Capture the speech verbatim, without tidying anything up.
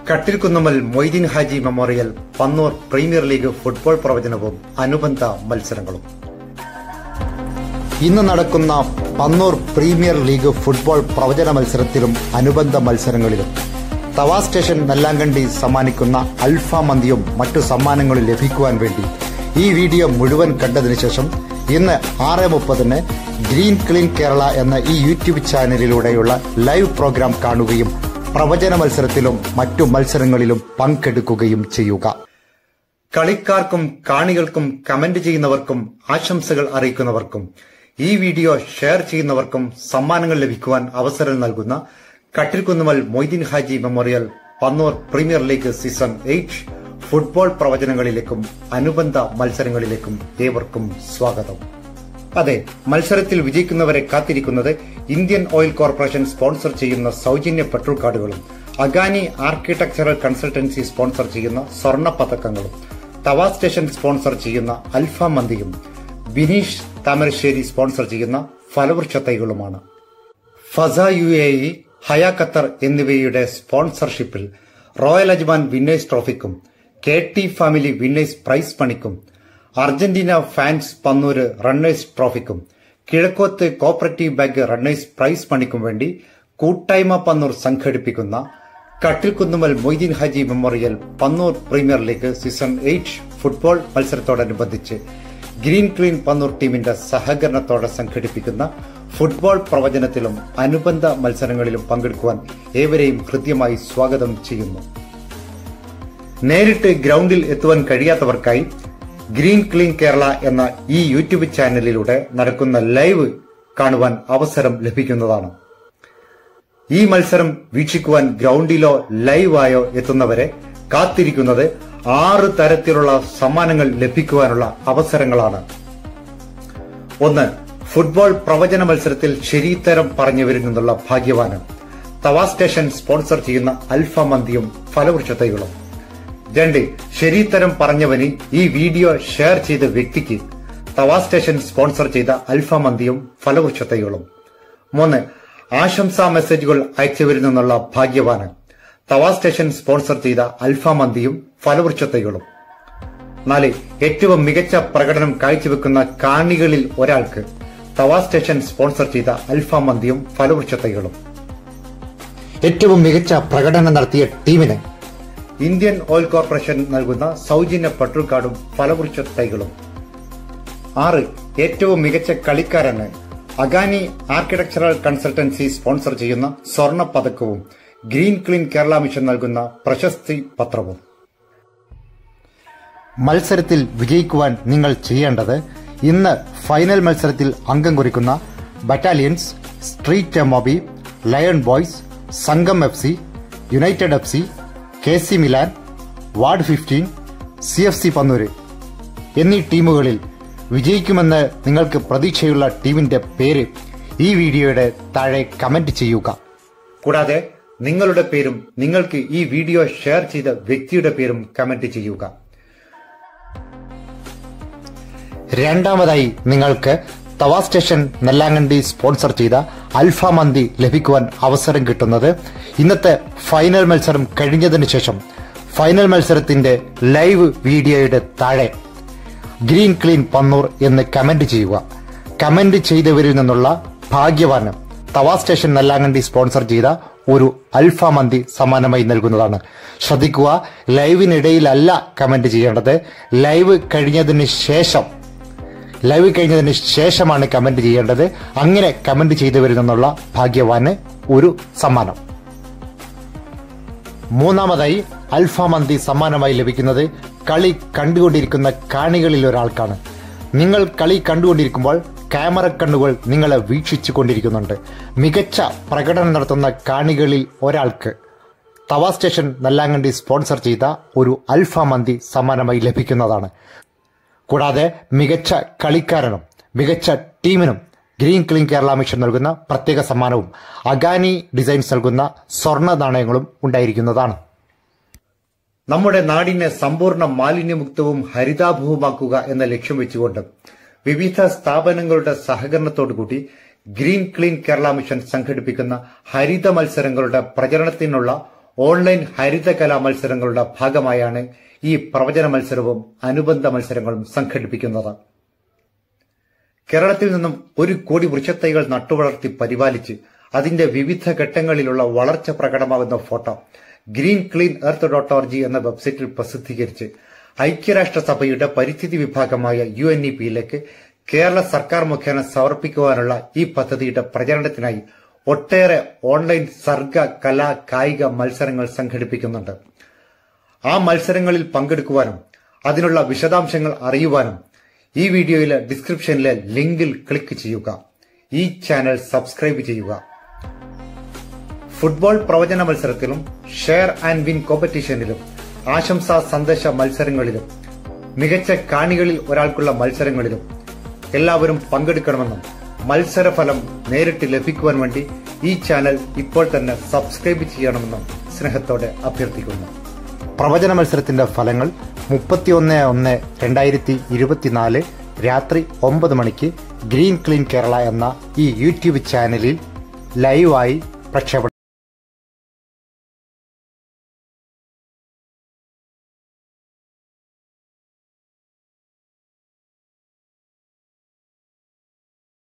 കട്ടിൽക്കുന്നുമ്മൽ Moideen Haji memorial Pannur premier league football പ്രവചനവും അനുബന്ധ മത്സരങ്ങളും. ഇന്ന് നടക്കുന്ന പന്നൂർ പ്രീമിയർ ലീഗ് ഫുട്ബോൾ പ്രവചന മത്സരത്തിലും അനുബന്ധ മത്സരങ്ങളിലും തവാ സ്റ്റേഷൻ നെല്ലാങ്കണ്ടി സമ്മാനിക്കുന്ന അൽഫ മന്തിയും മറ്റു സമ്മാനങ്ങളും ലഭിക്കുവാൻ വേണ്ടി ഈ വീഡിയോ മുഴുവൻ കണ്ടതിനു ശേഷം ഇന്ന് ആറ് മുപ്പതിന് ഗ്രീൻ ക്ലീൻ കേരള എന്ന ഈ യൂട്യൂബ് ചാനലിലൂടെയുള്ള ലൈവ് പ്രോഗ്രാം കാണുകയും പ്രവചന മത്സരത്തിലും മറ്റു മത്സരങ്ങളിലും പങ്കെടുക്കുകയും ചെയ്യുക. കളിക്കാർക്കും കാണികൾക്കും കമന്റ് ചെയ്യുന്നവർക്കും ആശംസകൾ അറിയിക്കുന്നവർക്കും ഈ വീഡിയോ ഷെയർ ചെയ്യുന്നവർക്കും സമ്മാനങ്ങൾ ലഭിക്കുവാൻ അവസരം നൽകുന്ന Kattilkunnummal Moideen Haji memorial Pannur premier league season eight football പ്രവചനങ്ങളിലേക്കും അനുബന്ധ മത്സരങ്ങളിലേക്കും ഏവർക്കും സ്വാഗതം. അതെ, മത്സരത്തിൽ വിജയിക്കുന്നവരെ കാത്തിരിക്കുന്നത് ഇന്ത്യൻ ഓയിൽ കോർപ്പറേഷൻ സ്പോൺസർ ചെയ്യുന്ന സൗജന്യ പെട്രോൾ കാർഡുകളും അഗാനി ആർക്കിടെക്ചറൽ കൺസൾട്ടൻസി സ്പോൺസർ ചെയ്യുന്ന സ്വർണ്ണ പതക്കങ്ങളും തവാ സ്റ്റേഷൻ സ്പോൺസർ ചെയ്യുന്ന അൽഫ മന്തിയും ബിനീഷ് താമരശ്ശേരി സ്പോൺസർ ചെയ്യുന്ന ഫലവൃക്ഷ തൈകളുമാണ്. Fasa U A E, Haya Qatar എന്നിവയുടെ സ്പോൺസർഷിപ്പിൽ റോയൽ അജ്മാൻ വിന്നേഴ്സ് ട്രോഫിക്കും K T family winners prize പണിക്കും അർജന്റീന ഫാൻസ് പന്നൂര് റണ്ണേഴ്സ് ട്രോഫിക്കും Kizhakkoth cooperative bank runners prize പണിക്കും വേണ്ടി കൂട്ടായ്മ പന്നൂർ സംഘടിപ്പിക്കുന്ന Kattilkunnummal Moideen Haji memorial Pannur premier league season eight football മത്സരത്തോടനുബന്ധിച്ച് ഗ്രീൻ ക്ലീൻ പന്നൂർ ടീമിന്റെ സഹകരണത്തോടെ സംഘടിപ്പിക്കുന്ന ഫുട്ബോൾ പ്രവചനത്തിലും അനുബന്ധ മത്സരങ്ങളിലും പങ്കെടുക്കുവാൻ ഏവരെയും ഹൃദ്യമായി സ്വാഗതം ചെയ്യുന്നു. നേരിട്ട് ഗ്രൗണ്ടിൽ എത്തുവാൻ കഴിയാത്തവർക്കായി ഗ്രീൻ ക്ലീൻ കേരള എന്ന ഈ യൂട്യൂബ് ചാനലിലൂടെ നടക്കുന്ന ലൈവ് കാണുവാൻ അവസരം ലഭിക്കുന്നതാണ്. ഈ മത്സരം വീക്ഷിക്കുവാൻ ഗ്രൗണ്ടിലോ ലൈവായോ എത്തുന്നവരെ കാത്തിരിക്കുന്നത് ആറ് തരത്തിലുള്ള സമ്മാനങ്ങൾ ലഭിക്കുവാനുള്ള അവസരങ്ങളാണ്. ഒന്ന്, ഫുട്ബോൾ പ്രവചന മത്സരത്തിൽ ശരിത്തരം പറഞ്ഞവരിൽ നിന്നുള്ള ഭാഗ്യവാന് തവാ സ്റ്റേഷൻ സ്പോൺസർ ചെയ്യുന്ന അൽഫ മന്തിയും ഫലവൃക്ഷ തൈകളും. രണ്ട്, ശരിത്തരം പറഞ്ഞവന് ഈ വീഡിയോ ഷെയർ ചെയ്ത വ്യക്തിക്ക് തവാ സ്റ്റേഷൻ സ്പോൺസർ ചെയ്ത അൽഫ മന്തിയും ഫലവൃക്ഷ തൈകളും. മൂന്ന്, ആശംസാ മെസ്സേജുകൾ അയച്ചവരിൽ നിന്നുള്ള ഭാഗ്യവാന് തവാ സ്റ്റേഷൻ സ്പോൺസർ ചെയ്ത അൽഫ മന്തിയും ഫലവൃക്ഷ തൈകളും. നാല്, ഏറ്റവും മികച്ച പ്രകടനം കാഴ്ചവെക്കുന്ന കാണികളിൽ ഒരാൾക്ക് തവാ സ്റ്റേഷൻ സ്പോൺസർ ചെയ്ത അൽഫ മന്തിയും ഫലവൃക്ഷ തൈകളും. ഏറ്റവും മികച്ച പ്രകടനം നടത്തിയ ടീമിന് ഇന്ത്യൻ ഓയിൽ കോർപ്പറേഷൻ നൽകുന്ന സൗജന്യ പെട്രോൾ കാർഡും ഫലവൃക്ഷ തൈകളും. ആറ്, ഏറ്റവും മികച്ച കളിക്കാരന് അഗാനി ആർക്കിടെക്ചറൽ കൺസൾട്ടൻസി സ്പോൺസർ ചെയ്യുന്ന സ്വർണ്ണ പതക്കവും ഗ്രീൻ ക്ലീൻ കേരള മിഷൻ നൽകുന്ന പ്രശസ്തി പത്രവും. മത്സരത്തിൽ വിജയിക്കുവാൻ നിങ്ങൾ ചെയ്യേണ്ടത് ഇന്ന് ഫൈനൽ മത്സരത്തിൽ അംഗം കുറിക്കുന്ന battalions, street MOB, lion boys, Sangham F C, united F C, K C Milan, ward fifteen, C F C Pannur എന്നീ ടീമുകളിൽ വിജയിക്കുമെന്ന് നിങ്ങൾക്ക് പ്രതീക്ഷയുള്ള ടീമിന്റെ പേര് ഈ വീഡിയോയുടെ താഴെ കമന്റ് ചെയ്യുക. കൂടാതെ നിങ്ങളുടെ പേരും നിങ്ങൾക്ക് ഈ വീഡിയോ ഷെയർ ചെയ്ത വ്യക്തിയുടെ പേരും കമന്റ് ചെയ്യുക. രണ്ടാമതായി നിങ്ങൾക്ക് തവാ സ്റ്റേഷൻ നെല്ലാങ്കണ്ടി സ്പോൺസർ ചെയ്ത അൽഫ മന്തി ലഭിക്കുവാൻ അവസരം കിട്ടുന്നത് ഇന്നത്തെ ഫൈനൽ മത്സരം കഴിഞ്ഞതിനു ശേഷം ഫൈനൽ മത്സരത്തിന്റെ ലൈവ് വീഡിയോയുടെ താഴെ ഗ്രീൻ ക്ലീൻ പന്നൂർ എന്ന് കമന്റ് ചെയ്യുക. കമന്റ് ചെയ്തവരിൽ നിന്നുള്ള ഭാഗ്യവാന് തവാ സ്റ്റേഷൻ നെല്ലാങ്കണ്ടി സ്പോൺസർ ചെയ്ത ഒരു അൽഫ മന്തി സമ്മാനമായി നൽകുന്നതാണ്. ശ്രദ്ധിക്കുക, ലൈവിനിടയിലല്ല കമന്റ് ചെയ്യേണ്ടത്. ലൈവ് കഴിഞ്ഞതിന് ശേഷം ലൈവ് കഴിഞ്ഞതിന് ശേഷമാണ് കമന്റ് ചെയ്യേണ്ടത്. അങ്ങനെ കമന്റ് ചെയ്തവരിൽ നിന്നുള്ള ഭാഗ്യവാന് ഒരു സമ്മാനം. മൂന്നാമതായി അൽഫ മന്തി സമ്മാനമായി ലഭിക്കുന്നത് കളി കണ്ടുകൊണ്ടിരിക്കുന്ന കാണികളിൽ ഒരാൾക്കാണ്. നിങ്ങൾ കളി കണ്ടുകൊണ്ടിരിക്കുമ്പോൾ ക്യാമറ കണ്ണുകൾ നിങ്ങളെ വീക്ഷിച്ചു കൊണ്ടിരിക്കുന്നുണ്ട്. മികച്ച പ്രകടനം നടത്തുന്ന കാണികളിൽ ഒരാൾക്ക് തവാ സ്റ്റേഷൻ നെല്ലാങ്കണ്ടി സ്പോൺസർ ചെയ്ത ഒരു അൽഫ മന്തി സമ്മാനമായി ലഭിക്കുന്നതാണ്. കൂടാതെ മികച്ച കളിക്കാരനും മികച്ച ടീമിനും ഗ്രീൻ ക്ലീൻ കേരള മിഷൻ നൽകുന്ന പ്രത്യേക സമ്മാനവും അഗാനി ഡിസൈൻസ് നൽകുന്ന സ്വർണ്ണ നാണയങ്ങളും ഉണ്ടായിരിക്കുന്നതാണ്. നമ്മുടെ നാടിനെ സമ്പൂർണ്ണ മാലിന്യമുക്തവും ഹരിതാഭവുമാക്കുക എന്ന ലക്ഷ്യം വെച്ചുകൊണ്ട് വിവിധ സ്ഥാപനങ്ങളുടെ സഹകരണത്തോടുകൂടി ഗ്രീൻ ക്ലീൻ കേരള മിഷൻ സംഘടിപ്പിക്കുന്ന ഹരിത മത്സരങ്ങളുടെ പ്രചരണത്തിനുള്ള ഓൺലൈൻ ഹരിതകലാ മത്സരങ്ങളുടെ ഭാഗമായാണ് ഈ പ്രവചന മത്സരവും അനുബന്ധ മത്സരങ്ങളും സംഘടിപ്പിക്കുന്നത്. കേരളത്തിൽ നിന്നും ഒരു കോടി വൃക്ഷത്തൈകൾ നട്ടുവളർത്തി പരിപാലിച്ച് അതിന്റെ വിവിധ ഘട്ടങ്ങളിലുള്ള വളർച്ച പ്രകടമാകുന്ന photo green clean earth dot org എന്ന വെബ്സൈറ്റിൽ പ്രസിദ്ധീകരിച്ച് ഐക്യരാഷ്ട്രസഭയുടെ പരിസ്ഥിതി വിഭാഗമായ യു എൻ ഇ പിയിലേക്ക് കേരള സർക്കാർ മുഖേന സമർപ്പിക്കുവാനുള്ള ഈ പദ്ധതിയുടെ പ്രചരണത്തിനായി ഒട്ടേറെ ഓൺലൈൻ സർഗ കലാ കായിക മത്സരങ്ങൾ സംഘടിപ്പിക്കുന്നുണ്ട്. ആ മത്സരങ്ങളിൽ പങ്കെടുക്കുവാനും അതിനുള്ള വിശദാംശങ്ങൾ അറിയുവാനും ഈ വീഡിയോയിലെ ഡിസ്ക്രിപ്ഷനിലെ ലിങ്കിൽ ക്ലിക്ക് ചെയ്യുക. ഈ ചാനൽ സബ്സ്ക്രൈബ് ചെയ്യുക. ഫുട്ബോൾ പ്രവചന മത്സരത്തിലും ഷെയർ ആൻഡ് വിൻ കോമ്പറ്റീഷനിലും ആശംസാ സന്ദേശ മത്സരങ്ങളിലും മികച്ച കാണികളിൽ ഒരാൾക്കുള്ള മത്സരങ്ങളിലും എല്ലാവരും പങ്കെടുക്കണമെന്നും മത്സരഫലം നേരിട്ട് ലഭിക്കുവാൻ വേണ്ടി ഈ ചാനൽ ഇപ്പോൾ തന്നെ സബ്സ്ക്രൈബ് ചെയ്യണമെന്നും സ്നേഹത്തോടെ അഭ്യർത്ഥിക്കുന്നു. പ്രവചന മത്സരത്തിന്റെ ഫലങ്ങൾ മുപ്പത്തിയൊന്ന് ഒന്ന് രണ്ടായിരത്തി ഇരുപത്തിനാല് രാത്രി ഒമ്പത് മണിക്ക് ഗ്രീൻ ക്ലീൻ കേരള എന്ന ഈ യൂട്യൂബ് ചാനലിൽ ലൈവായി പ്രക്ഷേപണം